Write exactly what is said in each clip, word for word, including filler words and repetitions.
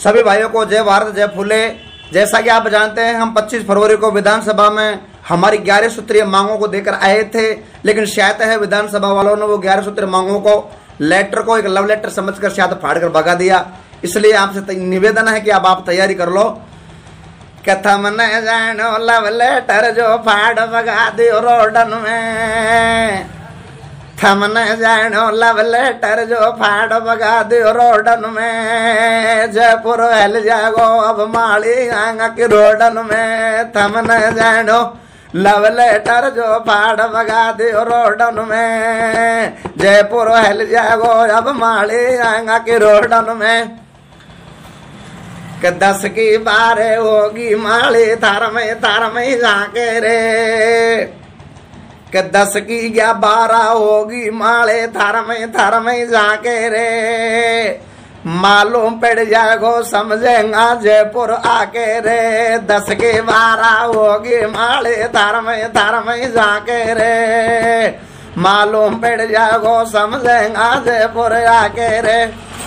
सभी भाइयों को जय भारत जय फूले। जैसा कि आप जानते हैं, हम पच्चीस फरवरी को विधानसभा में हमारी ग्यारह सूत्रीय मांगों को देकर आए थे, लेकिन शायद है विधानसभा वालों ने वो ग्यारह सूत्रीय मांगों को लेटर को एक लव लेटर समझकर शायद फाड़ कर भगा दिया। इसलिए आपसे निवेदन है कि अब आप तैयारी कर लो। कथा मन जानो लव लेटर जो फाड़ भगा दियो रोडन में, थमन जानो लव लेटर जो फाड़ भगा दियो रोडन में, जयपुर हेल जागो अब माली आंगा की रोडन में, थमन जानो लव लेटर जो फाड़ भगा दियो रोडन में, जयपुर हेल जागो अब माली आंगा की रोडन में। कि दस की बारे होगी माली थार में थार में जाके रे, कि दस की क्या बारह होगी माले थार में थार में जाके रे, मालूम पड़ जाएगो समझेगा जयपुर आके रे, दस की बारह होगी माले थार में थार में जाके रे, मालूम पड़ जाएगो समझेगा जयपुर आके रे।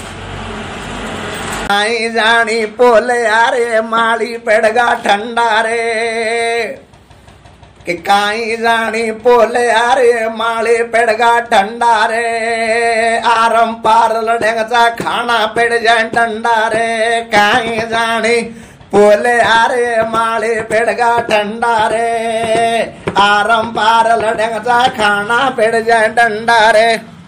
आई जानी पोले यारे माली पेड़गा ठंडा रे, कि काई जानी पोले यारे माली पेड़गा ठंडा रे, आरम पार लड़ेगा खाना पेड़ जाए ठंडा रे, काई जानी पोले यारे माली पेड़गा ठंडा रे, आरम पार लड़ेगा खाना पेड़ जाए ठंडा रे।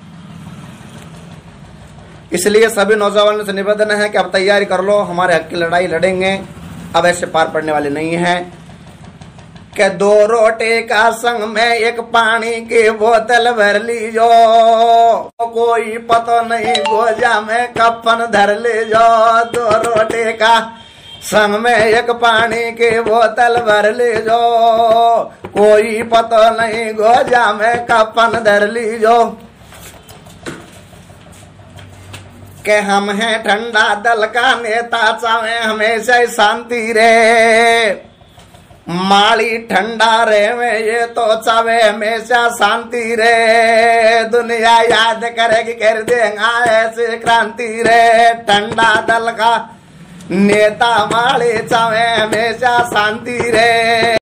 इसलिए सभी नौजवानों से निवेदन है कि अब तैयारी कर लो, हमारे हक की लड़ाई लड़ेंगे, अब ऐसे पार पड़ने वाले नहीं है। कि दो रोटे का संग में एक पानी की बोतल भर लीजो, कोई पता नहीं गोजा में कफन धर लीजो, दो रोटे का संग में एक पानी की बोतल भर लीजो, कोई पता नहीं गोजा में कफन धर लीजो। के हम हैं ठंडा दल का नेता चाहे हमेशा शांति रे, माली ठंडा रे में ये तो चाहे हमेशा शांति रे, दुनिया याद करेगी कर देगा ऐसे क्रांति रे, ठंडा दल का नेता माली चाहे हमेशा शांति रे।